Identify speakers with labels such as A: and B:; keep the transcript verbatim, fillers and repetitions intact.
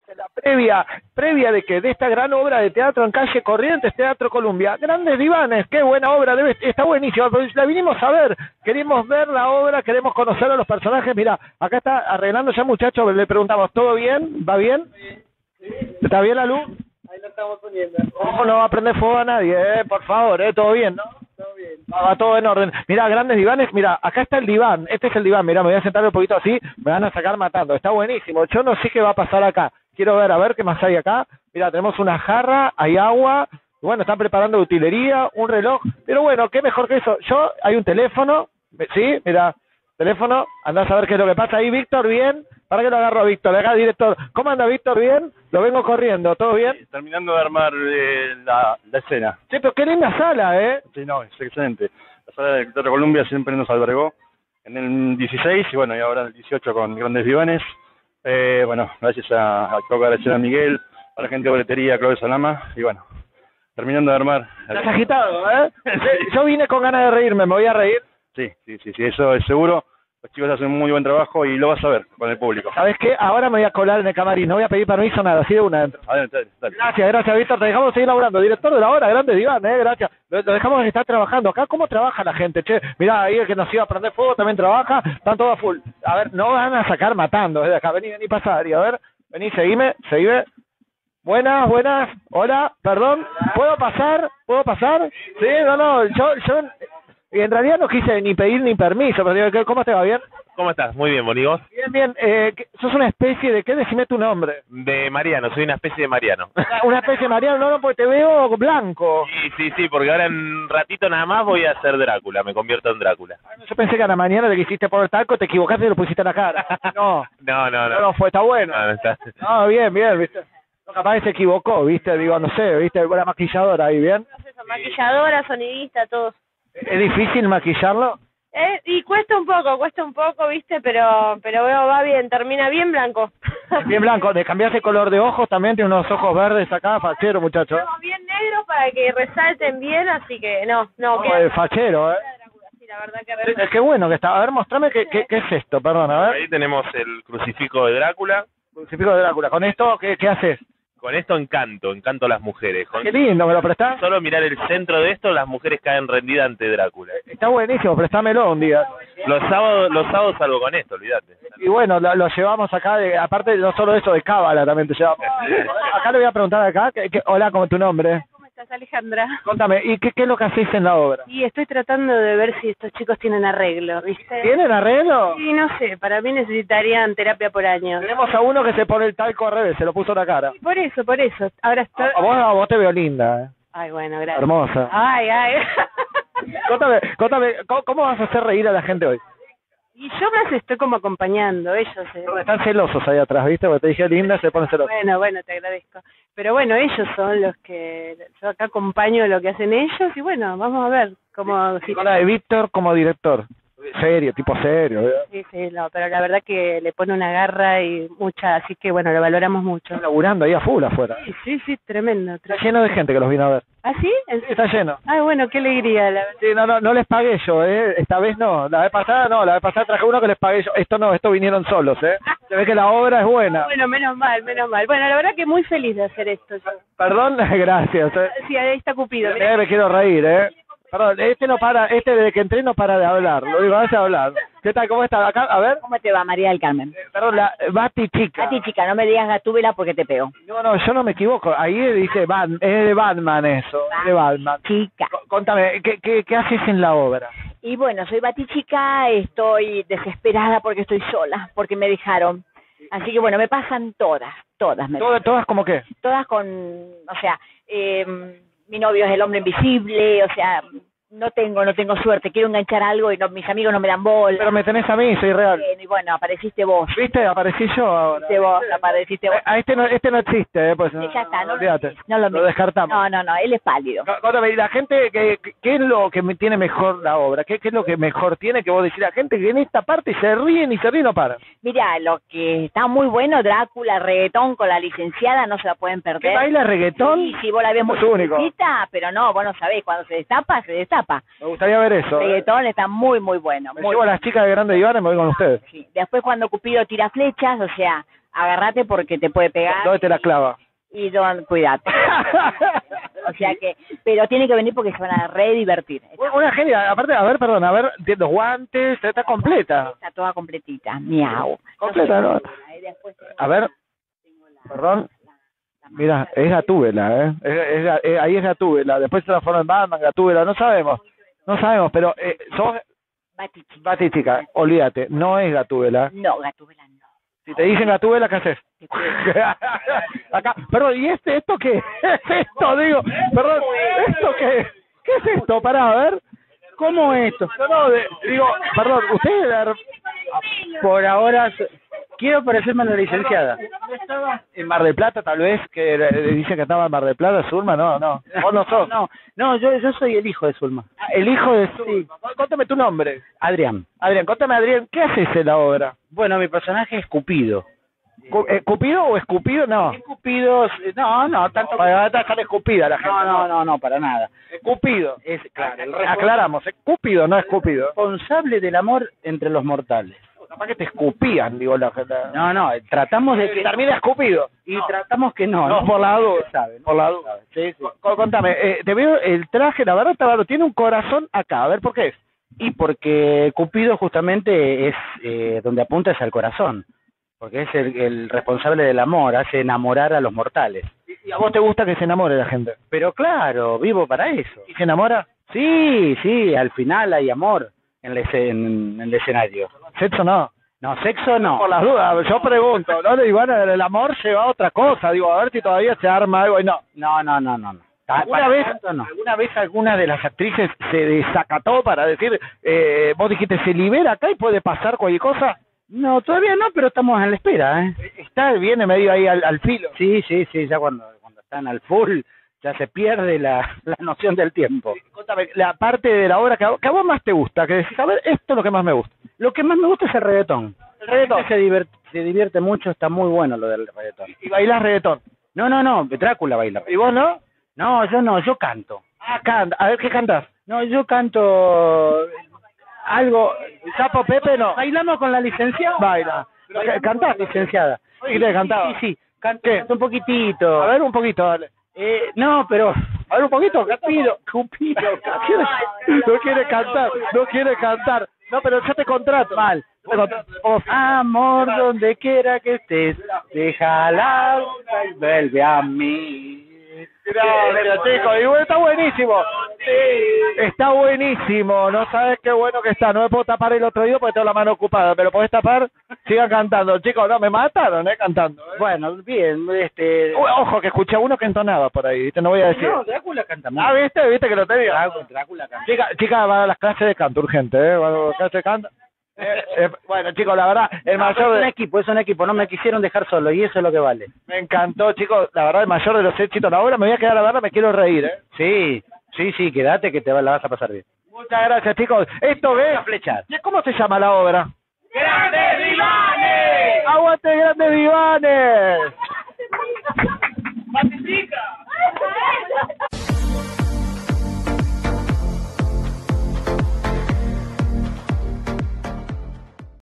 A: la previa, previa de que de esta gran obra de teatro en calle Corrientes, Teatro Columbia, Grandes Divanes, qué buena obra, debe, está buenísima, pero la vinimos a ver, queremos ver la obra, queremos conocer a los personajes. Mira, acá está arreglando ya, muchachos, le preguntamos, ¿todo bien? ¿Va bien? ¿Está bien la luz?
B: Ahí lo estamos poniendo.
A: Ojo, no va a prender fuego a nadie, eh, por favor, eh, todo bien, ¿no?
B: Todo bien.
A: Va todo en orden. Mira, Grandes Divanes, mira, acá está el diván, este es el diván, mira, me voy a sentar un poquito así, me van a sacar matando, está buenísimo, yo no sé qué va a pasar acá, quiero ver, a ver qué más hay acá. Mira, tenemos una jarra, hay agua, bueno, están preparando utilería, un reloj, pero bueno, qué mejor que eso. Yo, hay un teléfono, sí, mira, teléfono, andás a ver qué es lo que pasa ahí. Víctor, bien, para que lo agarro a Víctor, acá director. ¿Cómo anda Víctor? Bien, lo vengo corriendo, ¿todo bien?
C: Sí, terminando de armar eh, la, la escena.
A: Sí, pero qué linda sala, ¿eh?
C: Sí, no, es excelente. La sala del Teatro Columbia siempre nos albergó en el dieciséis y bueno, y ahora en el dieciocho con Grandes Divanes. Eh, bueno, gracias a, a Coca, gracias a Miguel, a la gente de boletería, Claudio Salama, y bueno, terminando de armar.
A: Estás agitado, ¿eh? Yo vine con ganas de reírme, me voy a reír.
C: Sí, sí, sí, sí, eso es seguro. Los chicos hacen un muy buen trabajo y lo vas a ver con el público.
A: ¿Sabes qué? Ahora me voy a colar en el camarín, no voy a pedir permiso, nada, así de una adentro.
C: Adelante, dale, dale.
A: Gracias, gracias Víctor, te dejamos seguir laburando. Director de la obra, Grandes Divanes, eh, gracias. Lo, lo dejamos que está trabajando acá. ¿Cómo trabaja la gente, che? Mirá, ahí el que nos iba a prender fuego también trabaja, están todos a full. A ver, no van a sacar matando, eh, de acá, vení, vení, pasar, y a ver, vení, seguime, seguime. Buenas, buenas, hola, perdón, ¿puedo pasar? ¿Puedo pasar? Sí, no, no, yo, yo, en realidad no quise ni pedir ni permiso, pero digo, ¿cómo te va? ¿Bien?
D: ¿Cómo estás? Muy bien, ¿y vos?
A: Bien, bien, eh, ¿sos una especie de qué? Decime tu nombre.
D: De Mariano, soy una especie de Mariano.
A: Una especie de Mariano, no, no, porque te veo blanco.
D: Sí, sí, sí, porque ahora en un ratito nada más voy a ser Drácula, me convierto en Drácula.
A: Yo pensé que a la mañana te quisiste por el talco, te equivocaste y lo pusiste en la cara. No,
D: No, no, no.
A: no, no fue, está bueno.
D: No, no está.
A: No, bien, bien, viste. No, capaz que se equivocó, viste, digo, no sé, viste, buena maquilladora ahí, ¿bien?
E: Maquilladora, sonidista, todo.
A: ¿Es difícil maquillarlo?
E: Eh, y cuesta un poco, cuesta un poco, viste, pero pero veo, va bien, termina bien blanco.
A: Bien blanco, ¿de cambiaste color de ojos? También tiene unos ojos verdes acá, fachero, muchacho.
E: No, bien negro para que resalten bien, así que no, no.
A: No,
E: queda-
A: el fachero, ¿eh?
E: Sí, la verdad que
A: Es que bueno que está. A ver, mostrame qué, qué, qué es esto, perdón, a ver.
D: Ahí tenemos el crucifijo de Drácula.
A: Crucifijo de Drácula. ¿Con esto qué, qué haces?
D: Con esto encanto, encanto a las mujeres. Con
A: Qué lindo, ¿me lo prestás?
D: solo mirar el centro de esto, las mujeres caen rendidas ante Drácula.
A: Está buenísimo, préstamelo un día.
D: Los sábados, los sábados salgo con esto, olvídate.
A: Y bueno, lo, lo llevamos acá, de, aparte no solo eso, de cábala también te llevamos. Acá le voy a preguntar acá, que, que, hola, ¿cómo es tu nombre?
E: ¿Cómo estás, Alejandra?
A: Contame, ¿y qué, qué es lo que hacéis en la obra?
E: Y estoy tratando de ver si estos chicos tienen arreglo, ¿viste?
A: ¿Tienen arreglo?
E: Sí, no sé, para mí necesitarían terapia por año.
A: Tenemos a uno que se pone el talco al revés, se lo puso en la cara.
E: Y por eso, por eso. Ahora estoy...
A: A, a vos, a vos te veo linda, eh.
E: Ay, bueno, gracias.
A: Hermosa.
E: Ay, ay.
A: Contame, contame, ¿cómo, ¿cómo vas a hacer reír a la gente hoy?
E: Y yo más estoy como acompañando, ellos. eh.
A: Están celosos ahí atrás, ¿viste? Porque te dije linda, se ponen celosos.
E: Bueno, bueno, te agradezco. Pero bueno, ellos son los que... Yo acá acompaño lo que hacen ellos y bueno, vamos a ver cómo... Si...
A: Con la de Víctor como director. Serio, tipo serio. ¿eh?
E: Sí, sí, no, pero la verdad que le pone una garra y mucha, así que bueno, lo valoramos mucho.
A: Están laburando ahí a full afuera.
E: Sí, sí, sí, tremendo.
A: Está
E: tre-
A: lleno de gente que los vino a ver.
E: ¿Ah, sí?
A: Sí, está lleno.
E: Ay, bueno, qué alegría, la verdad.
A: Sí, no, no, no les pagué yo, ¿eh? Esta vez no. La vez pasada no, la vez pasada traje uno que les pagué yo. Esto no, esto vinieron solos, ¿eh? Se ve que la obra es buena.
E: Bueno, menos mal, menos mal. Bueno, la verdad que muy feliz de hacer esto. Yo.
A: Perdón, gracias. ¿eh?
E: Sí, ahí está Cupido. mirá.
A: Eh, me quiero reír, ¿eh? Perdón, este no para, este desde que entré no para de hablar. Lo digo, hace hablar. ¿Qué tal? ¿Cómo está? Acá, a ver.
F: ¿Cómo te va, María del Carmen?
A: Eh, Perdón, la Bati chica.
F: A ti, chica, no me digas Gatúbela porque te pego.
A: No, no, yo no me equivoco. Ahí dice Bat, es de Batman eso, es de Batman.
F: Chica.
A: C- Contame, ¿qué, qué, ¿qué haces en la obra?
F: Y bueno, soy Batichica, estoy desesperada porque estoy sola, porque me dejaron. Así que bueno, me pasan todas, todas. Me
A: ¿Todas, todas como qué?
F: Todas con, o sea, eh, mi novio es el hombre invisible, o sea, no tengo, no tengo suerte, quiero enganchar algo y no, mis amigos no me dan bola.
A: Pero me tenés a mí, soy real.
F: Bien, y bueno, apareciste vos.
A: ¿Viste? Aparecí yo ahora.
F: Apareciste vos, apareciste vos.
A: A este no, este no existe, ¿eh? Pues,
F: Sí, ya está, no lo
A: olvídate.
F: mires, no lo
A: lo
F: mires.
A: descartamos.
F: No, no, no, él es pálido.
A: C- Contame, ¿y la gente, qué, qué es lo que me tiene mejor la obra? ¿Qué, ¿Qué es lo que mejor tiene que vos decís? La gente que en esta parte se ríen y se ríen y no paran.
F: Mira, lo que está muy bueno, Drácula, reggaetón con la licenciada, no se la pueden
A: ¿Qué
F: perder.
A: baila reggaetón?
F: Sí, sí, vos la ves muy
A: Es único.
F: chiquitita, pero no, vos no sabés, cuando se destapa, se destapa.
A: Me gustaría ver eso.
F: El
A: ¿eh?
F: reggaetón está muy, muy bueno.
A: Me
F: Muy
A: llevo a las chicas de Grande Iván y me voy con ustedes.
F: sí. Después cuando Cupido tira flechas, o sea, agárrate porque te puede pegar.
A: ¿Dónde te la clava?
F: Y don, cuídate. O sea que, pero tiene que venir porque se van a re divertir.
A: Una- Una genia, aparte, a ver, perdón, a ver, los guantes, está completa.
F: Está toda completita, miau.
A: Completa, ¿no?
F: Ahí después tengo-
A: A ver, perdón. Mira, es Gatúbela, ¿eh? Es, es, la- eh, ahí es Gatúbela, después se transforma en Batman, Gatúbela, no sabemos, no sabemos, pero eh, sos
F: Batichica.
A: Batichica, olvídate, no es Gatúbela.
F: No, Gatúbela no.
A: Si te dicen Gatúbela, ¿qué haces? Acá, perdón, ¿y este, esto qué? ¿Es esto, digo? Perdón, ¿esto qué? ¿Qué es esto? Pará, a ver. ¿Cómo es esto? No, no, de- digo, perdón, usted
B: Por ahora so- quiero parecerme a la licenciada.
A: en Mar del Plata, tal vez, que le, le dicen que estaba en Mar del Plata, Zulma, no, no, vos no sos.
B: No, no, yo yo soy el hijo de Zulma.
A: El hijo de Zulma. Contame tu nombre.
B: Adrián.
A: Adrián, contame, Adrián, ¿qué haces en la obra?
B: Bueno, mi personaje es Cupido.
A: Cu- eh, ¿Cupido o escupido? No.
B: Cupido, no, no, tanto.
A: Para estar escupida la gente.
B: No, no, no, no, para nada.
A: Cupido.
B: Es claro, el
A: Aclaramos, es Cúpido, no escupido.
B: responsable del amor entre los mortales.
A: Capaz que te escupían, digo la gente.
B: No, no, tratamos de que
A: Termina escupido.
B: y tratamos que no.
A: No, por la duda.
B: Sabe, ¿no?
A: Por la duda.
B: Sí, sí.
A: Co- Contame, eh, te veo el traje, la verdad, Tabaro, tiene un corazón acá. A ver, ¿por qué es?
B: Y porque Cupido justamente es eh, donde apunta es al corazón, porque es el, el responsable del amor, hace enamorar a los mortales.
A: ¿Y a vos te gusta que se enamore la gente?
B: Pero claro, vivo para eso.
A: ¿Y se enamora?
B: Sí, sí, al final hay amor en el, esce- en, en el escenario.
A: Sexo no.
B: No, sexo no.
A: Por las dudas, yo pregunto, ¿no? Y bueno, el amor lleva a otra cosa. Digo, a ver si todavía se arma algo. Y no.
B: No, no, no, no. no. Ta-
A: ¿Alguna
B: para
A: vez,
B: tanto no.
A: ¿Alguna vez alguna de las actrices se desacató para decir, eh, vos dijiste, se libera acá y puede pasar cualquier cosa?
B: No, todavía no, pero estamos en la espera, ¿eh?
A: Está, viene medio ahí al, al filo.
B: Sí, sí, sí, ya cuando, cuando están al full ya se pierde la, la noción del tiempo.
A: Contame, la parte de la obra que a, que a vos más te gusta, que decís, a ver, esto es lo que más me gusta.
B: Lo que más me gusta es el reggaetón.
A: El reggaetón.
B: Se divierte, se divierte mucho, está muy bueno lo del reggaetón.
A: Y bailás reggaetón.
B: No, no, no, Drácula baila.
A: ¿Y vos no?
B: No, yo no, yo canto.
A: Ah, canta. A ver, ¿qué cantás?
B: No, yo canto algo.
A: ¿Sapo Pepe no?
B: ¿Bailamos con la licenciada?
A: Baila.
B: Bailamos
A: ¿Cantás?
B: con la licenciada.
A: ¿Y te cantaba?
B: Sí, sí, canto un poquitito.
A: A ver, un poquito, dale.
B: Eh, no, pero...
A: A ver, un poquito.
B: Cupido, Cupido.
A: No quiere cantar, no quiere cantar. No, pero yo te contrato.
B: Mal.
A: Te contrato. Oh,
B: Amor, donde quiera que estés, déjala y vuelve a mí.
A: Mira, mira, chico, y bueno, está buenísimo. Está buenísimo. No sabes qué bueno que está. No me puedo tapar el otro oído porque tengo la mano ocupada. ¿Me lo podés tapar? Sigan cantando. Chicos, no, me mataron, ¿eh? Cantando. ¿eh?
B: Bueno, bien, este...
A: Uy, ojo, que escuché a uno que entonaba por ahí, ¿viste? No voy a decir.
B: No, Drácula canta muy
A: Ah, ¿viste? ¿Viste que lo tenía?
B: Drácula, Drácula canta.
A: Chica, chica, va a las clases de canto urgente, ¿eh? Va a las clases de canto. Eh, eh, bueno, chicos, la verdad, el
B: No,
A: mayor...
B: es un
A: de-
B: equipo, es un equipo, no me quisieron dejar solo y eso es lo que vale.
A: Me encantó, chicos, la verdad, el mayor de los éxitos. Ahora me voy a quedar a verla, me quiero reír, ¿eh?
B: Sí, sí, sí, quédate que te va- la vas a pasar bien.
A: Muchas gracias, chicos. Esto es...
B: A flechar.
A: ¿Cómo se llama la obra?
D: ¡Grandes Divanes!
A: ¡Aguante, Grandes Divanes!